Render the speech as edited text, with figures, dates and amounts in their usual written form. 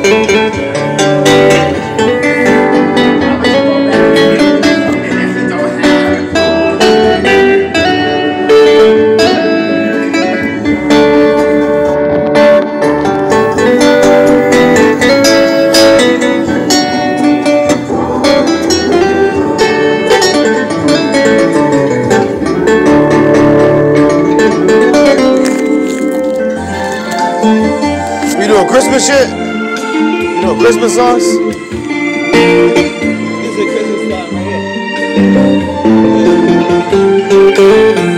We doing Christmas shit? You know Christmas songs? This is a Christmas song right here.